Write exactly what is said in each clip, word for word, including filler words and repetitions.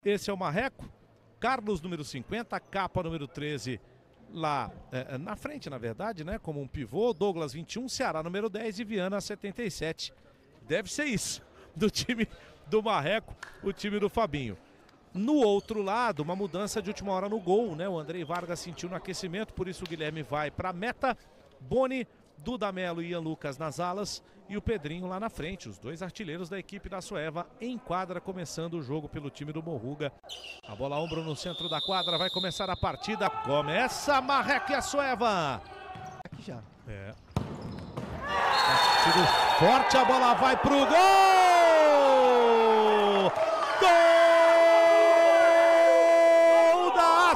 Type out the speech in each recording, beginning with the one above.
Esse é o Marreco. Carlos, número cinquenta, Capa, número treze, lá é, na frente, na verdade, né? Como um pivô. Douglas, vinte e um, Ceará, número dez e Viana, setenta e sete. Deve ser isso, do time do Marreco, o time do Fabinho. No outro lado, uma mudança de última hora no gol, né? O Andrei Vargas sentiu no aquecimento, por isso o Guilherme vai para a meta. Boni, Dudamelo e Ian Lucas nas alas e o Pedrinho lá na frente, os dois artilheiros da equipe da Soeva em quadra, começando o jogo pelo time do Morruga. A bola a ombro no centro da quadra, vai começar a partida. Começa Marreco e a Soeva. Aqui já. É. Tiro forte, a bola vai pro gol! Gol da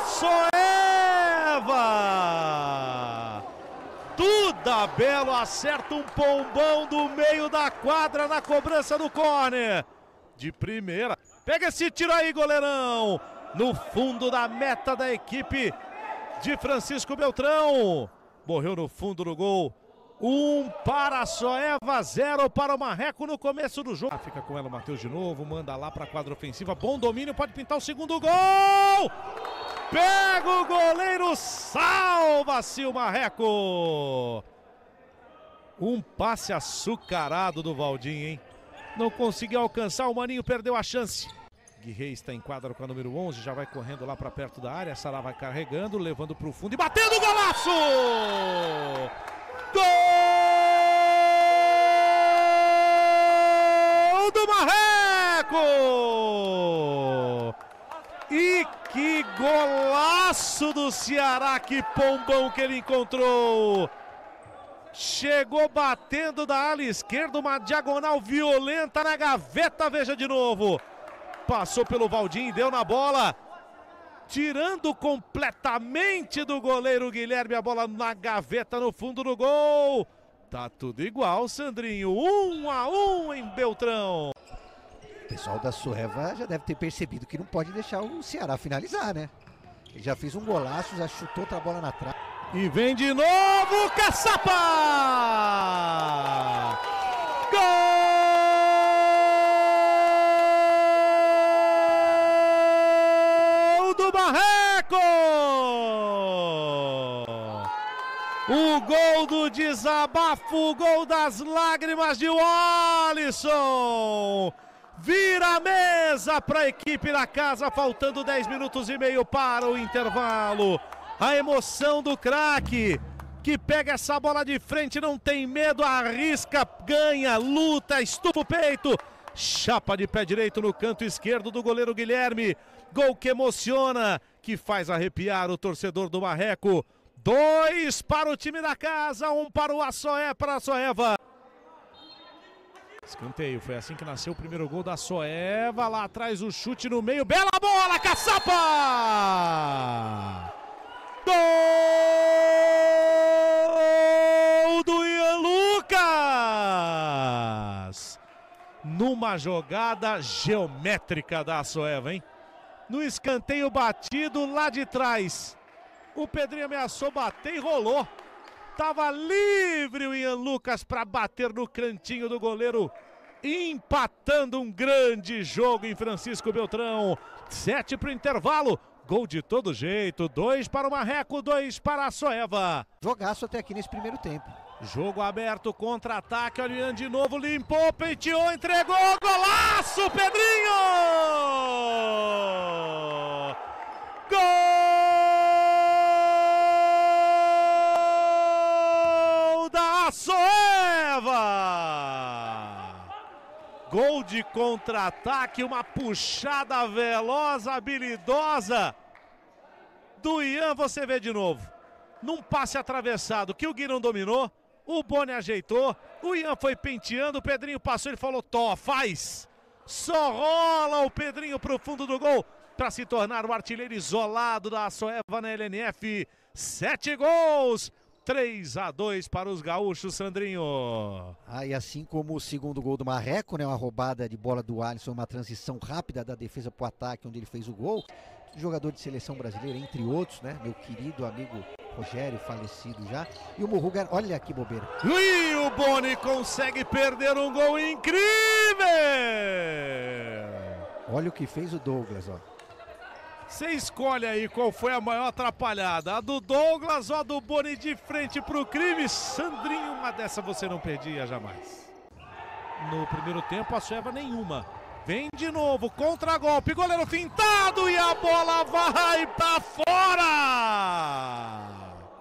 Soeva! Duda Belo acerta um pombão do meio da quadra na cobrança do córner. De primeira. Pega esse tiro aí, goleirão! No fundo da meta da equipe de Francisco Beltrão. Morreu no fundo do gol. Um para a Soeva, zero para o Marreco no começo do jogo. Fica com ela o Matheus de novo, manda lá para a quadra ofensiva. Bom domínio, pode pintar o segundo gol! Pega o goleiro, salva-se o Marreco! Um passe açucarado do Valdinho, hein? Não conseguiu alcançar, o Maninho perdeu a chance. Guirrey está em quadra com a número onze, já vai correndo lá para perto da área. Sará vai carregando, levando para o fundo e batendo o golaço! Gol do Marreco! E que golaço do Ceará, que pombão que ele encontrou! Chegou batendo da ala esquerda, uma diagonal violenta na gaveta, veja de novo. Passou pelo Valdinho e deu na bola. Tirando completamente do goleiro Guilherme, a bola na gaveta no fundo do gol. Tá tudo igual, Sandrinho. Um a um em Beltrão. O pessoal da Soeva já deve ter percebido que não pode deixar o Ceará finalizar, né? Ele já fez um golaço, já chutou outra bola na trave. E vem de novo, Caçapa! Gol! Marreco! O gol do desabafo, o gol das lágrimas de Walisson. Vira a mesa para a equipe da casa, faltando dez minutos e meio para o intervalo. A emoção do craque, que pega essa bola de frente, não tem medo, arrisca, ganha, luta, estufa o peito. Chapa de pé direito no canto esquerdo do goleiro Guilherme. Gol que emociona, que faz arrepiar o torcedor do Marreco. Dois para o time da casa, um para o Soeva, para a Soeva. Escanteio, foi assim que nasceu o primeiro gol da Soeva. Lá atrás o chute no meio, bela bola, Caçapa! Gol do Ian Lucas! Numa jogada geométrica da Soeva, hein? No escanteio batido lá de trás. O Pedrinho ameaçou bater e rolou. Tava livre o Ian Lucas para bater no cantinho do goleiro. Empatando um grande jogo em Francisco Beltrão. Sete para o intervalo. Gol de todo jeito. Dois para o Marreco, dois para a Soeva. Jogaço até aqui nesse primeiro tempo. Jogo aberto, contra-ataque, olha o Ian de novo, limpou, penteou, entregou, golaço, Pedrinho! Gol da Soeva! Gol de contra-ataque, uma puxada veloz, habilidosa do Ian, você vê de novo. Num passe atravessado que o Gui não dominou, o Boni ajeitou, o Ian foi penteando, o Pedrinho passou, ele falou, tó, faz. Só rola o Pedrinho pro fundo do gol para se tornar o artilheiro isolado da Soeva na L N F. Sete gols, três a dois para os gaúchos, Sandrinho. Ah, e assim como o segundo gol do Marreco, né, uma roubada de bola do Alisson, uma transição rápida da defesa pro ataque, onde ele fez o gol. Jogador de seleção brasileira, entre outros, né, meu querido amigo Rogério, falecido já. E o Morruga, olha que bobeira. E o Boni consegue perder um gol incrível! Olha o que fez o Douglas, ó. Você escolhe aí qual foi a maior atrapalhada, a do Douglas ou a do Boni de frente pro crime. Sandrinho, uma dessa você não perdia jamais. No primeiro tempo, a Sueva nenhuma. Vem de novo, contra-golpe, goleiro fintado e a bola vai pra fora!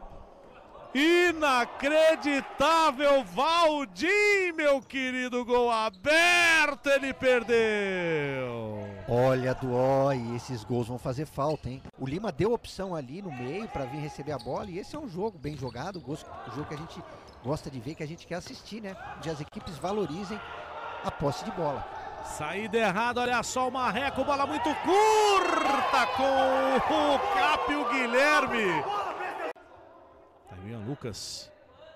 Inacreditável, Valdir, meu querido, gol aberto, ele perdeu. Olha, Duó, e esses gols vão fazer falta, hein? O Lima deu opção ali no meio para vir receber a bola e esse é um jogo bem jogado, o jogo que a gente gosta de ver, que a gente quer assistir, né? Onde as equipes valorizem a posse de bola. Saída errada, olha só o Marreco, bola muito curta com o Cap e o Guilherme. Ian Lucas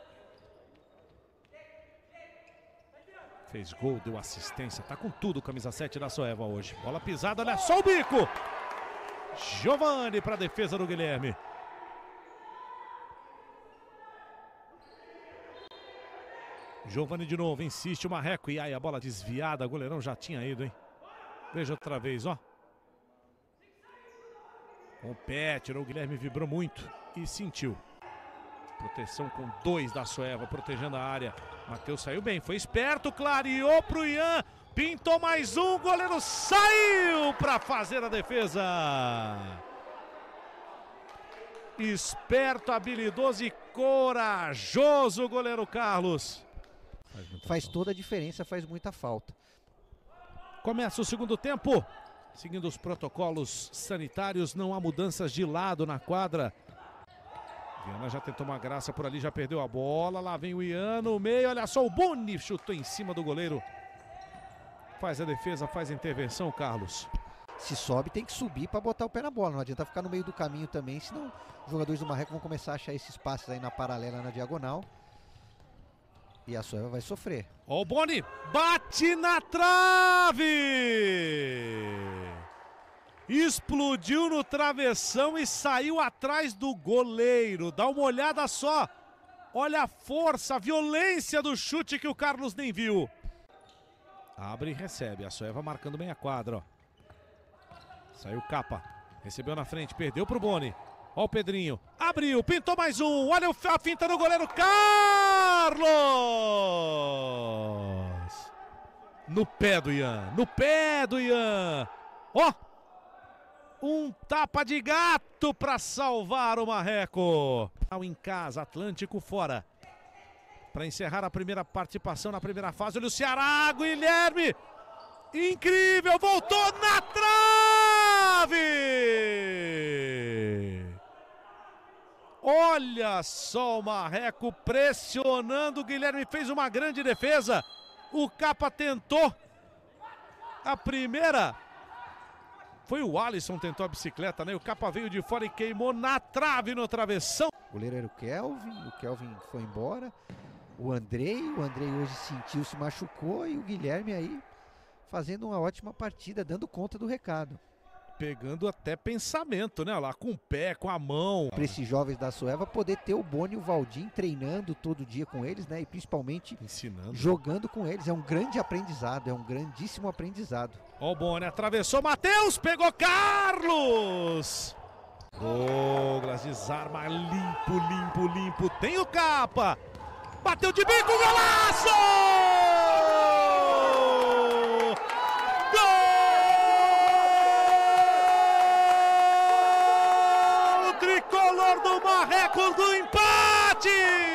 fez gol, deu assistência, tá com tudo, camisa sete da Sueva hoje. Bola pisada, olha só o bico. Giovani para a defesa do Guilherme. Giovani de novo, insiste o Marreco. E aí a bola desviada, goleirão já tinha ido, hein? Veja outra vez, ó. Com o pé, tirou o Guilherme, vibrou muito e sentiu. Proteção com dois da Sueva, protegendo a área. Matheus saiu bem, foi esperto, clareou pro Ian. Pintou mais um, goleiro saiu para fazer a defesa. Esperto, habilidoso e corajoso o goleiro Carlos. Faz, faz toda a diferença, faz muita falta. Começa o segundo tempo. Seguindo os protocolos sanitários, não há mudanças de lado na quadra. Viana já tentou uma graça por ali, já perdeu a bola. Lá vem o Ian no meio, olha só o Boni, chutou em cima do goleiro. Faz a defesa, faz a intervenção, Carlos. Se sobe, tem que subir para botar o pé na bola. Não adianta ficar no meio do caminho também, senão os jogadores do Marreco vão começar a achar esses passes aí na paralela, na diagonal. E a Sueva vai sofrer. Ó o Boni, bate na trave! Explodiu no travessão e saiu atrás do goleiro. Dá uma olhada só. Olha a força, a violência do chute que o Carlos nem viu. Abre e recebe. A Sueva marcando bem a quadra, ó. Saiu Capa. Recebeu na frente, perdeu pro Boni. Ó o Pedrinho. Abriu, pintou mais um. Olha a finta do goleiro Carlos! No pé do Ian. No pé do Ian. Ó! Um tapa de gato para salvar o Marreco. Em casa, Atlântico fora. Para encerrar a primeira participação na primeira fase, olha o Ceará, Guilherme. Incrível, voltou na trave. Olha só o Marreco pressionando. O Guilherme fez uma grande defesa. O Capa tentou. A primeira... Foi o Alisson, tentou a bicicleta, né? O Capa veio de fora e queimou na trave, no travessão. O goleiro era o Kelvin, o Kelvin foi embora. O Andrei, o Andrei hoje sentiu, se machucou. E o Guilherme aí fazendo uma ótima partida, dando conta do recado. Pegando até pensamento, né? Lá com o pé, com a mão. Para esses jovens da Sueva poder ter o Boni e o Valdir treinando todo dia com eles, né? E principalmente ensinando, jogando com eles. É um grande aprendizado, é um grandíssimo aprendizado. Ó o Boni, atravessou, Matheus, pegou Carlos. Douglas desarma, limpo, limpo, limpo. Tem o Capa. Bateu de bico, golaço! Tricolor do Marreco do empate!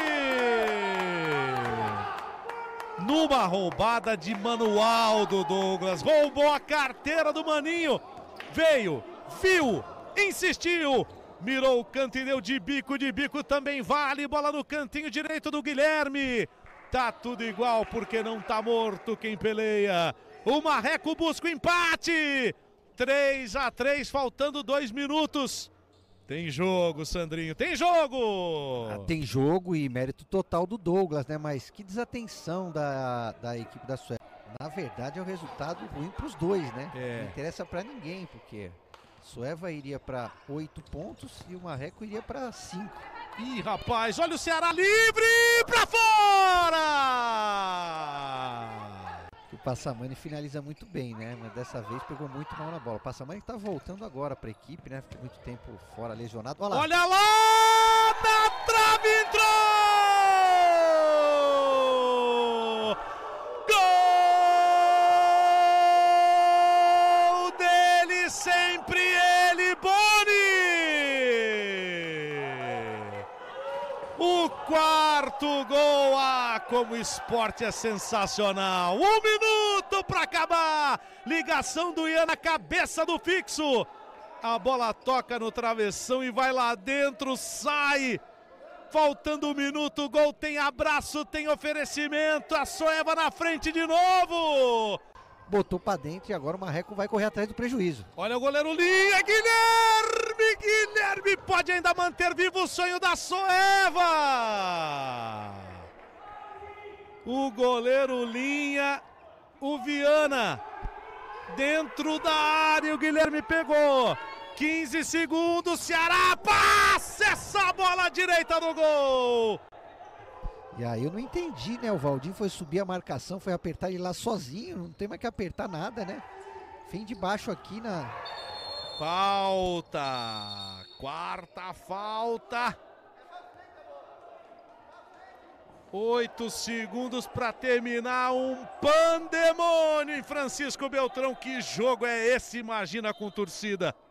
Numa roubada de manual do Douglas, roubou a carteira do Maninho, veio, viu, insistiu, mirou o canto e deu de bico, de bico também vale, bola no cantinho direito do Guilherme. Tá tudo igual porque não tá morto quem peleia. O Marreco busca o empate, três a três, faltando dois minutos. Tem jogo, Sandrinho, tem jogo! Ah, tem jogo e mérito total do Douglas, né? Mas que desatenção da, da equipe da Sueva. Na verdade é um resultado ruim para os dois, né? É. Não interessa para ninguém, porque Sueva iria para oito pontos e o Marreco iria para cinco. Ih, rapaz, olha o Ceará livre para fora! O Passamani finaliza muito bem, né? Mas dessa vez pegou muito mal na bola. O Passamani que tá voltando agora para a equipe, né? Ficou muito tempo fora, lesionado. Olha lá! Olha lá! Na trave entrou! Gol dele, sempre ele, Boni! O quarto gol, ah, como o esporte é sensacional. Um minuto para acabar. Ligação do Ian na cabeça do fixo. A bola toca no travessão e vai lá dentro, sai. Faltando um minuto, o gol tem abraço, tem oferecimento. A Soeva na frente de novo. Botou para dentro e agora o Marreco vai correr atrás do prejuízo. Olha o goleiro Linha, Guilherme, Guilherme pode ainda manter vivo o sonho da Soeva. O goleiro Linha, o Viana, dentro da área, o Guilherme pegou. quinze segundos, Ceará passa essa bola à direita do gol. E aí eu não entendi, né? O Valdir foi subir a marcação, foi apertar ele lá sozinho, não tem mais que apertar nada, né? Vem de baixo aqui na... Falta, quarta falta. Oito segundos para terminar, um pandemônio em Francisco Beltrão. Que jogo é esse, imagina, com torcida?